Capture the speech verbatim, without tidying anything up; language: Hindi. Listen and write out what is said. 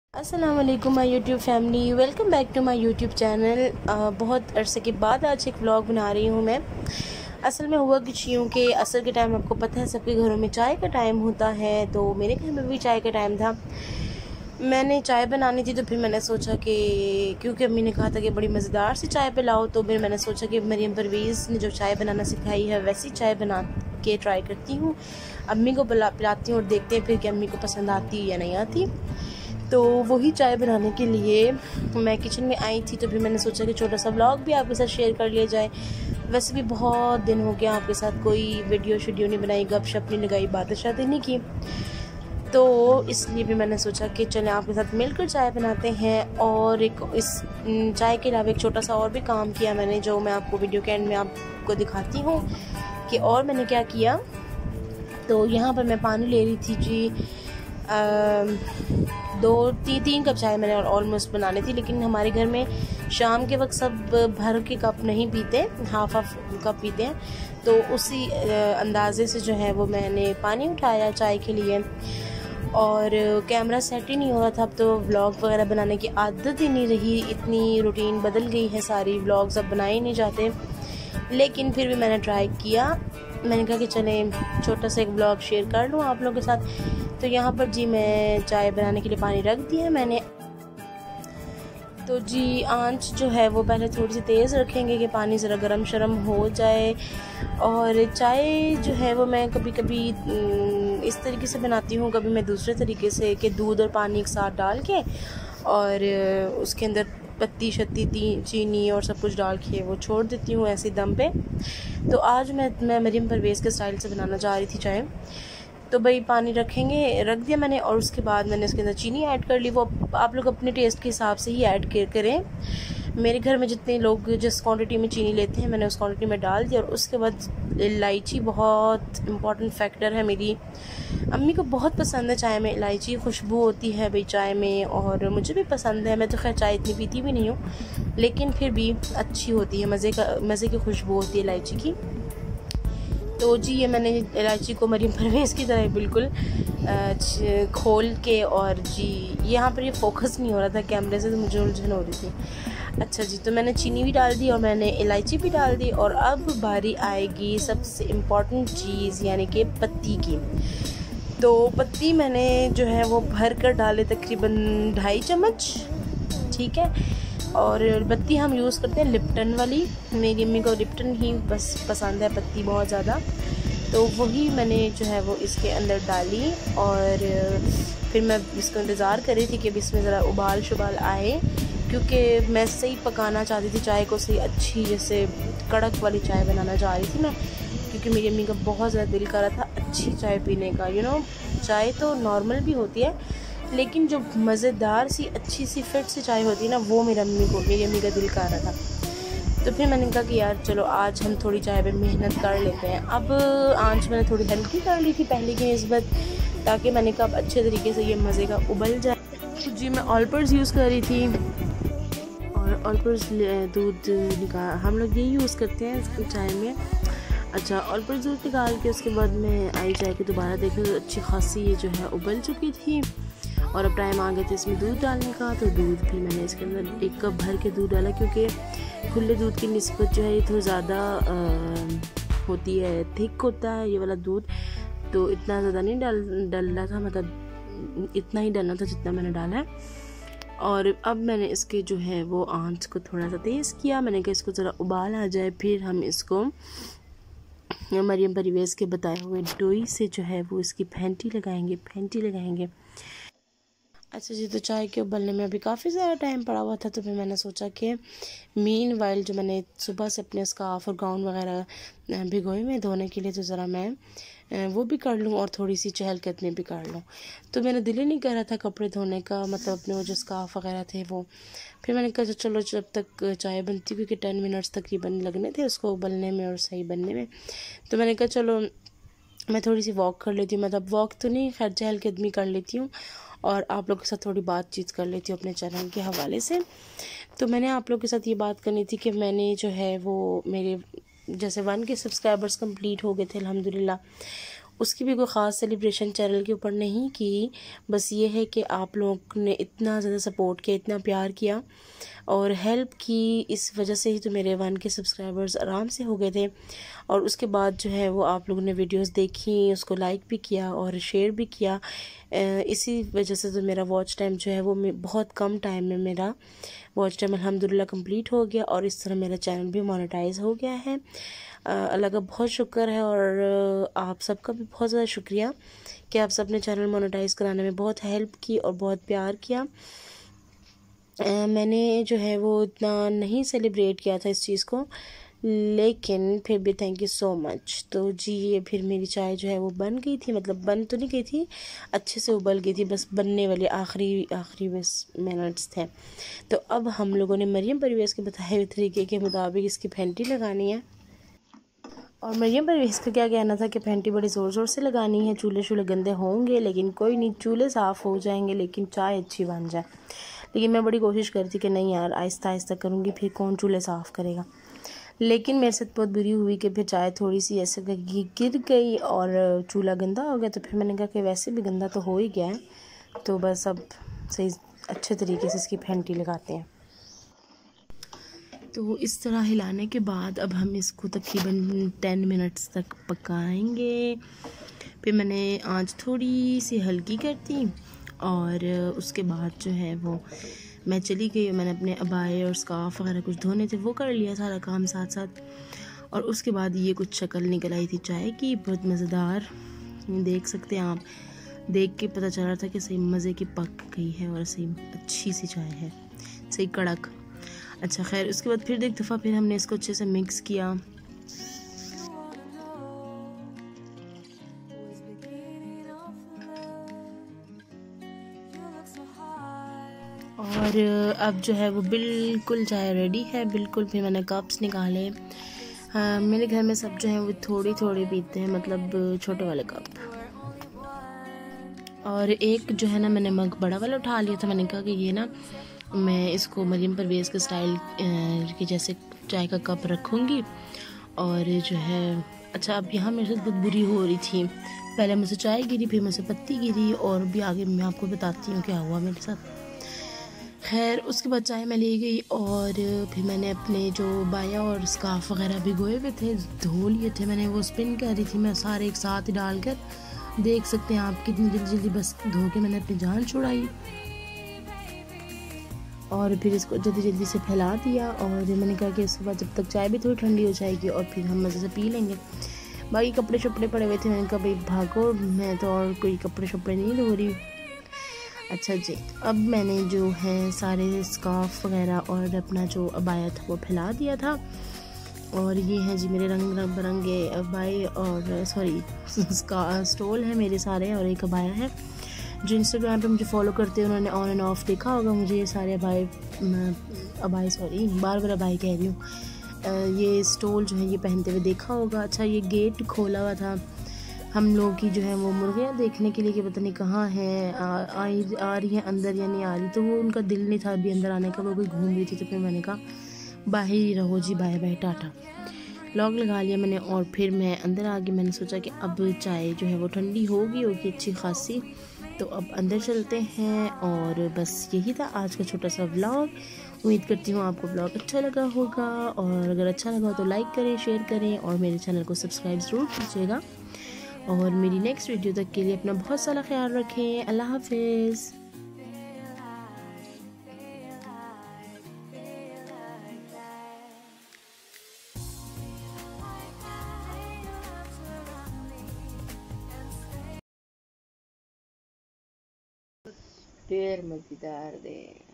अस्सलाम वालेकुम my YouTube family, welcome back to my YouTube channel. बहुत अरसे के बाद आज एक व्लॉग बना रही हूँ मैं। असल में हुआ कुछ यूँ कि असर के टाइम आपको पता है सबके घरों में चाय का टाइम होता है, तो मेरे घर में भी चाय का टाइम था। मैंने चाय बनानी थी तो फिर मैंने सोचा कि क्योंकि अम्मी ने कहा था कि बड़ी मज़ेदार सी चाय पिलाओ, तो फिर मैंने सोचा कि मरियम परवीज़ ने जो चाय बनाना सिखाई है वैसी चाय बना के ट्राई करती हूँ, अम्मी को पिला पिलाती हूँ और देखते हैं फिर कि अम्मी को पसंद आती है या नहीं आती। तो वही चाय बनाने के लिए मैं किचन में आई थी, तो फिर मैंने सोचा कि छोटा सा व्लॉग भी आपके साथ शेयर कर लिया जाए। वैसे भी बहुत दिन हो गया आपके साथ कोई वीडियो शीडियो नहीं बनाई, गपशप नहीं लगाई, बातें शातें नहीं की, तो इसलिए भी मैंने सोचा कि चलें आपके साथ मिलकर चाय बनाते हैं। और एक इस चाय के अलावा एक छोटा सा और भी काम किया मैंने, जो मैं आपको वीडियो के एंड में आपको दिखाती हूँ कि और मैंने क्या किया। तो यहाँ पर मैं पानी ले रही थी जी, आ, दो ती, तीन कप चाय मैंने ऑलमोस्ट बनानी थी, लेकिन हमारे घर में शाम के वक्त सब भर के कप नहीं पीते, हाफ हाफ कप पीते हैं, तो उसी अंदाज़े से जो है वो मैंने पानी उठाया चाय के लिए। और कैमरा सेट ही नहीं हो रहा था, अब तो व्लॉग वगैरह बनाने की आदत ही नहीं रही, इतनी रूटीन बदल गई है सारी, व्लॉग्स अब बनाए ही नहीं जाते। लेकिन फिर भी मैंने ट्राई किया, मैंने कहा कि चलें छोटा सा एक व्लॉग शेयर कर लूँ आप लोगों के साथ। तो यहाँ पर जी मैं चाय बनाने के लिए पानी रख दिया है मैंने। तो जी आंच जो है वो पहले थोड़ी सी तेज़ रखेंगे कि पानी ज़रा गरम शरम हो जाए। और चाय जो है वो मैं कभी कभी इस तरीके से बनाती हूँ, कभी मैं दूसरे तरीके से कि दूध और पानी एक साथ डाल के और उसके अंदर पत्ती शत्ती चीनी और सब कुछ डाल के वो छोड़ देती हूँ ऐसे दम पे। तो आज मैं मैं मरियम परवेज़ के स्टाइल से बनाना चाह रही थी चाय। तो भाई पानी रखेंगे, रख दिया मैंने, और उसके बाद मैंने इसके अंदर चीनी ऐड कर ली। वो आप लोग अपने टेस्ट के हिसाब से ही ऐड करें। मेरे घर में जितने लोग जिस क्वांटिटी में चीनी लेते हैं मैंने उस क्वांटिटी में डाल दिया। और उसके बाद इलायची बहुत इम्पॉर्टेंट फैक्टर है, मेरी अम्मी को बहुत पसंद है चाय में इलायची, खुशबू होती है भाई चाय में, और मुझे भी पसंद है। मैं तो खैर चाय इतनी पीती भी नहीं हूँ, लेकिन फिर भी अच्छी होती है, मज़े का मज़े की खुशबू होती है इलायची की। तो जी ये मैंने इलायची को मरियम परवेज़ की तरह बिल्कुल खोल के, और जी यहाँ पर ये फोकस नहीं हो रहा था कैमरे से, तो मुझे उलझन हो रही थी। अच्छा जी, तो मैंने चीनी भी डाल दी और मैंने इलायची भी डाल दी, और अब बारी आएगी सबसे इम्पॉर्टेंट चीज़ यानी कि पत्ती की। तो पत्ती मैंने जो है वो भर कर डाले तकरीबन ढाई चम्मच, ठीक है। और पत्ती हम यूज़ करते हैं लिप्टन वाली, मेरी अम्मी को लिप्टन ही बस पसंद है पत्ती बहुत ज़्यादा, तो वही मैंने जो है वो इसके अंदर डाली। और फिर मैं इसको इंतज़ार कर रही थी कि इसमें ज़रा उबाल शुबाल आए, क्योंकि मैं सही पकाना चाहती थी चाय को, सही अच्छी जैसे कड़क वाली चाय बनाना चाह रही थी मैं, क्योंकि मेरी अम्मी का बहुत ज़्यादा दिल कर रहा था अच्छी चाय पीने का। यू नो चाय तो नॉर्मल भी होती है, लेकिन जो मज़ेदार सी अच्छी सी फिट सी चाय होती है ना, वो मेरी अम्मी को मेरी अम्मी का दिल कर रहा था। तो फिर मैंने कहा कि यार चलो आज हम थोड़ी चाय पे मेहनत कर लेते हैं। अब आंच मैंने थोड़ी हल्की कर ली थी पहले की निस्बत, ताकि मैंने कहा अच्छे तरीके से ये मज़े का उबल जाए। तो जी मैं ऑलपर्स यूज़ कर रही थी, और ऑलपर्स दूध निकाल हम लोग यही यूज़ करते हैं चाय में। अच्छा, ऑलपर्स दूध निकाल के उसके बाद मैं आई चाय के दोबारा देखी तो अच्छी खासी ये जो है उबल चुकी थी, और अब टाइम आ गया था इसमें दूध डालने का। तो दूध भी मैंने इसके अंदर एक कप भर के दूध डाला, क्योंकि खुले दूध की निस्बत जो है ये थोड़ा ज़्यादा होती है, थिक होता है ये वाला दूध, तो इतना ज़्यादा नहीं डाल डालना था, मतलब इतना ही डालना था जितना मैंने डाला है। और अब मैंने इसके जो है वो आंच को थोड़ा सा तेज़ किया, मैंने कहा इसको ज़रा उबाल आ जाए, फिर हम इसको मरियम परवेज़ के बताए हुए डोई से जो है वो इसकी फेंटी लगाएंगे फेंटी लगाएंगे अच्छा जी, तो चाय के उबलने में अभी काफ़ी ज़्यादा टाइम पड़ा हुआ था, तो फिर मैंने सोचा कि मीन वाइल जो मैंने सुबह से अपने स्कार्फ और गाउन वगैरह भिगोए में धोने के लिए, तो ज़रा मैं वो भी कर लूँ और थोड़ी सी चहलकदमी भी कर लूँ। तो मेरा दिल ही नहीं कर रहा था कपड़े धोने का, मतलब अपने वो जो स्कार्फ वगैरह थे वो। फिर मैंने कहा चलो जब तक चाय बनती, क्योंकि टेन मिनट्स तकरीबन लगने थे उसको उबलने में और सही बनने में, तो मैंने कहा चलो मैं थोड़ी सी वॉक कर लेती हूँ, मतलब वॉक तो नहीं खैर चहलकदमी कर लेती हूँ, और आप लोगों के साथ थोड़ी बातचीत कर लेती हूँ अपने चैनल के हवाले से। तो मैंने आप लोगों के साथ ये बात करनी थी कि मैंने जो है वो मेरे जैसे वन के सब्सक्राइबर्स कंप्लीट हो गए थे अल्हम्दुलिल्लाह, उसकी भी कोई ख़ास सेलिब्रेशन चैनल के ऊपर नहीं की, बस ये है कि आप लोगों ने इतना ज़्यादा सपोर्ट किया, इतना प्यार किया और हेल्प की, इस वजह से ही तो मेरे वन के सब्सक्राइबर्स आराम से हो गए थे। और उसके बाद जो है वो आप लोगों ने वीडियोस देखी, उसको लाइक भी किया और शेयर भी किया। इसी वजह से तो मेरा वॉच टाइम जो है वो बहुत कम टाइम में मेरा वॉच टाइम अल्हम्दुलिल्लाह कंप्लीट हो गया और इस तरह मेरा चैनल भी मोनेटाइज हो गया है। अल्लाह का बहुत शुक्र है और आप सबका भी बहुत ज़्यादा शुक्रिया कि आप सब ने चैनल मोनेटाइज कराने में बहुत हेल्प की और बहुत प्यार किया। आ, मैंने जो है वो इतना नहीं सेलिब्रेट किया था इस चीज़ को, लेकिन फिर भी थैंक यू सो मच। तो जी ये फिर मेरी चाय जो है वो बन गई थी, मतलब बन तो नहीं गई थी, अच्छे से उबल गई थी, बस बनने वाले आखिरी आखिरी बस मिनट्स थे। तो अब हम लोगों ने मरियम परवेज़ के बताए हुए तरीके के मुताबिक इसकी फेंटी लगानी है। और मरियम परवेज़ का क्या कहना था कि फेंटी बड़ी ज़ोर ज़ोर से लगानी है, चूल्हे शूल्हे गंदे होंगे लेकिन कोई नहीं, चूल्हे साफ़ हो जाएंगे लेकिन चाय अच्छी बन जाए। लेकिन मैं बड़ी कोशिश करती कि नहीं यार आहिस्ता आहिस्ता करूँगी, फिर कौन चूल्हे साफ़ करेगा। लेकिन मेरे साथ बहुत बुरी हुई कि फिर चाय थोड़ी सी ऐसे गिर गई और चूल्हा गंदा हो गया। तो फिर मैंने कहा कि वैसे भी गंदा तो हो ही गया है, तो बस अब सही अच्छे तरीके से इसकी फेंटी लगाते हैं। तो इस तरह हिलाने के बाद अब हम इसको तकरीबन टेन मिनट्स तक पकाएंगे। फिर मैंने आंच थोड़ी सी हल्की कर दी और उसके बाद जो है वो मैं चली गई। मैंने अपने अबाए और स्कार्फ वगैरह कुछ धोने थे वो कर लिया सारा काम साथ साथ। और उसके बाद ये कुछ शक्ल निकल आई थी चाय की, बहुत मज़ेदार, देख सकते हैं आप, देख के पता चल रहा था कि सही मज़े की पक गई है और सही अच्छी सी चाय है, सही कड़क। अच्छा खैर, उसके बाद फिर एक दफ़ा फिर हमने इसको अच्छे से मिक्स किया और अब जो है वो बिल्कुल चाय रेडी है बिल्कुल। फिर मैंने कप्स निकाले। हाँ, मेरे घर में सब जो है वो थोड़ी थोड़ी पीते हैं, मतलब छोटे वाले कप। और एक जो है ना मैंने मग बड़ा वाला उठा लिया था। मैंने कहा कि ये ना मैं इसको मरियम परवेज़ के स्टाइल के जैसे चाय का कप रखूँगी। और जो है अच्छा, अब यहाँ मेरे साथ बहुत बुरी हो रही थी, पहले मुझसे चाय गिरी, फिर मुझसे पत्ती गिरी और भी आगे मैं आपको बताती हूँ क्या हुआ मेरे साथ। खैर उसके बाद चाय मैं ले गई और फिर मैंने अपने जो बाया और स्कार्फ वगैरह भिगोए हुए थे धो लिए थे। मैंने वो स्पिन कर रही थी मैं सारे एक साथ ही डालकर, देख सकते हैं आप कितनी जल्दी जल्दी बस धो के मैंने अपनी जान छुड़ाई और फिर इसको जल्दी जल्दी से फैला दिया। और मैंने कहा कि इसके बाद जब तक चाय भी थोड़ी ठंडी हो जाएगी और फिर हम मज़े से पी लेंगे। बाकी कपड़े शपड़े पड़े हुए थे, मैंने कहा भाई भागो, मैं तो और कोई कपड़े शपड़े नहीं धो रही। अच्छा जी, अब मैंने जो है सारे स्कार्फ वगैरह और अपना जो अबाया था वो फैला दिया था। और ये हैं जी मेरे रंग रंग बिरंगे अबाए और सॉरी स्टोल है मेरे सारे, और एक अबाया है। जो इंस्टाग्राम पे मुझे फॉलो करते हैं उन्होंने ऑन एंड ऑफ देखा होगा मुझे ये सारे अबाए अबाए सॉरी बार बार अबाए कह रही हूँ, ये स्टोल जो है ये पहनते हुए देखा होगा। अच्छा, ये गेट खोला हुआ था हम लोगों की जो है वो मुर्गियाँ देखने के लिए कि पता नहीं कहाँ है, आ, आ, आ रही हैं अंदर या नहीं आ रही, तो वो उनका दिल नहीं था अभी अंदर आने का, वो कोई घूम रही थी। तो फिर मैंने कहा बाहर ही रहो जी, बाय बाय टाटा, लॉक लगा लिया मैंने और फिर मैं अंदर आ गई। मैंने सोचा कि अब चाय जो है वो ठंडी होगी होगी अच्छी खासी, तो अब अंदर चलते हैं। और बस यही था आज का छोटा सा व्लॉग। उम्मीद करती हूँ आपको व्लॉग अच्छा लगा होगा, और अगर अच्छा लगा तो लाइक करें, शेयर करें और मेरे चैनल को सब्सक्राइब ज़रूर कीजिएगा। और मेरी नेक्स्ट वीडियो तक के लिए अपना बहुत सारा ख्याल रखें। अल्लाह हाफिज़। ढेर मज़ेदार दे।